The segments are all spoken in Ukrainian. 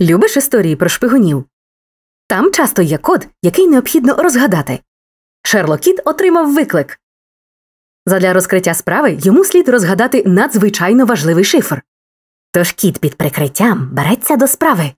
Любиш історії про шпигунів? Там часто є код, який необхідно розгадати. Шерлок Кіт отримав виклик. Задля розкриття справи йому слід розгадати надзвичайно важливий шифр. Тож кіт під прикриттям береться до справи.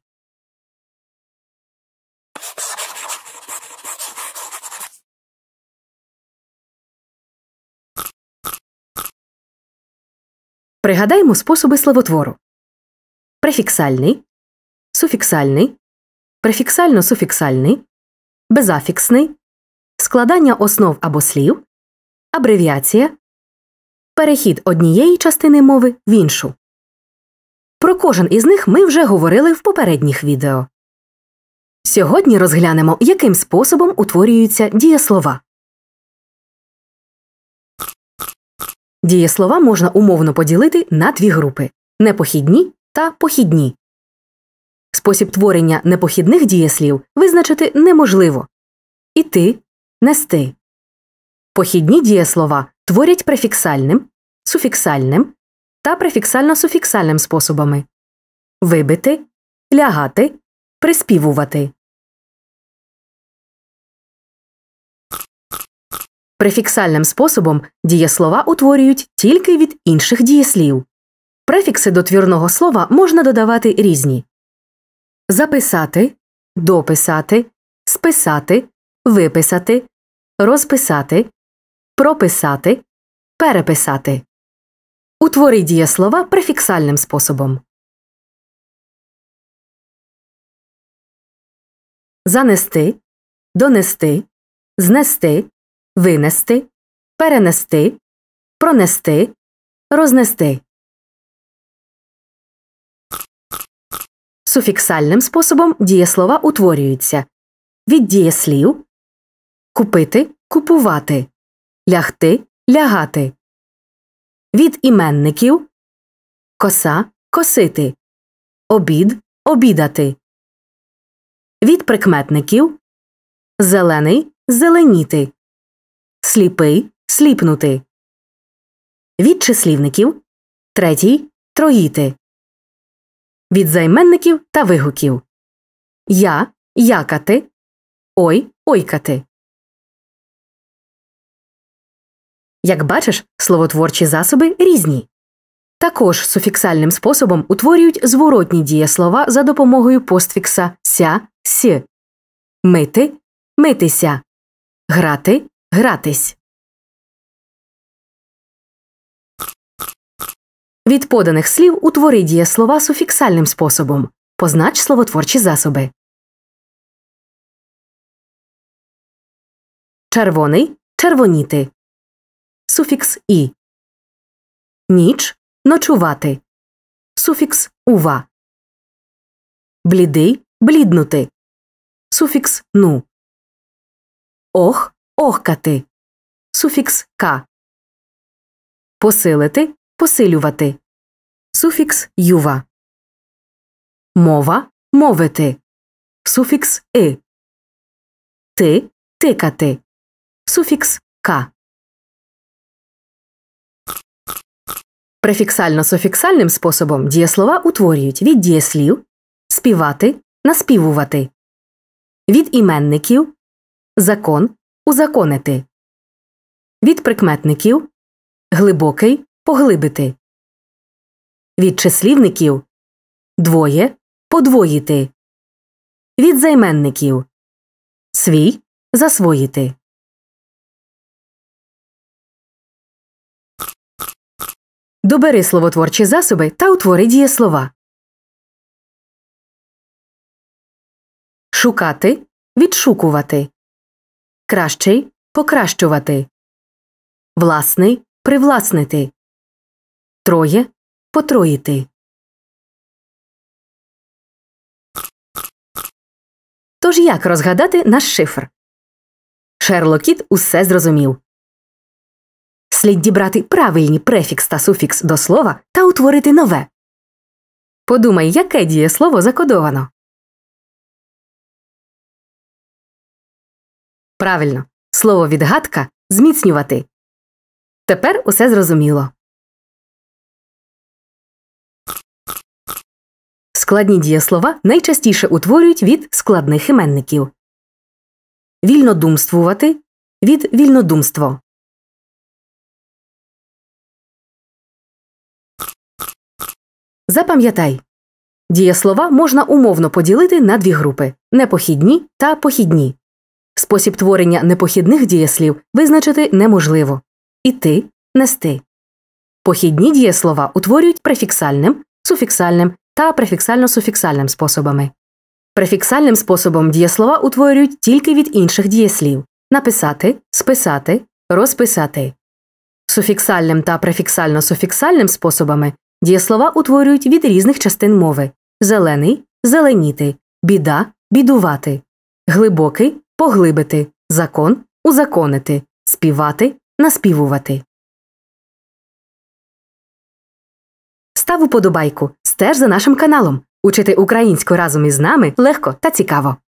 Пригадаймо способи словотвору. Префіксальний, суфіксальний, префіксально-суфіксальний, безафіксний, складання основ або слів, абревіація, перехід однієї частини мови в іншу. Про кожен із них ми вже говорили в попередніх відео. Сьогодні розглянемо, яким способом утворюються дієслова. Дієслова можна умовно поділити на дві групи – непохідні та похідні. Спосіб творення непохідних дієслів визначити неможливо. Іти, нести. Похідні дієслова творять префіксальним, суфіксальним та префіксально-суфіксальним способами. Вибити, лягати, приспівувати. Префіксальним способом дієслова утворюють тільки від інших дієслів. Префікси до твірного слова можна додавати різні. Записати, дописати, списати, виписати, розписати, прописати, переписати. Утворюй дієслова префіксальним способом. Занести, донести, знести, винести, перенести, пронести, рознести. Суфіксальним способом дієслова утворюються від дієслів купити, купувати, лягти, лягати. Від іменників коса, косити, обід, обідати. Від прикметників зелений, зеленіти, сліпий, сліпнути. Від числівників третій, троїти. Від займенників та вигуків я, якати, ой, ойкати. Як бачиш, словотворчі засоби різні. Також суфіксальним способом утворюють зворотні дієслова за допомогою постфікса ся, с. Мити, митися, грати, гратись. Від поданих слів утвори дієслова суфіксальним способом. Познач словотворчі засоби. Червоний – червоніти. Суфікс «і». Ніч – ночувати. Суфікс «ува». Блідий – бліднути. Суфікс «ну». Ох – охкати. Суфікс «ка». Посилити – посилювати. Суфікс «юва». Мова – мовити. Суфікс «и». Ти – тикати. Суфікс «ка». Префіксально-суфіксальним способом дієслова утворюють від дієслів співати, наспівувати. Від іменників закон, узаконити. Від прикметників глибокий, поглибити. Від числівників двоє, подвоїти. Від займенників свій, засвоїти. Добери словотворчі засоби та утвори дієслова. Шукати – відшукувати. Кращий – покращувати. Власний – привласнити. Троє – потроїти. Тож як розгадати наш шифр? Шерлок Кіт усе зрозумів. Слід дібрати правильні префікс та суфікс до слова та утворити нове. Подумай, яке дієслово закодовано. Правильно. Слово відгадка – зміцнювати. Тепер усе зрозуміло. Складні дієслова найчастіше утворюють від складних іменників. Вільнодумствувати від вільнодумство. Запам'ятай. Дієслова можна умовно поділити на дві групи – непохідні та похідні. Спосіб творення непохідних дієслів визначити неможливо. Іти, нести. Похідні дієслова утворюють префіксальним, суфіксальним та префіксально-суфіксальним способами. Префіксальним способом дієслова утворюють тільки від інших дієслів – написати, списати, розписати. Суфіксальним та префіксально-суфіксальним способами дієслова утворюють від різних частин мови – зелений – зеленіти, біда – бідувати, глибокий – поглибити, закон – узаконити, співати – наспівувати. Став уподобайку, стеж за нашим каналом. Учити українську разом із нами легко та цікаво.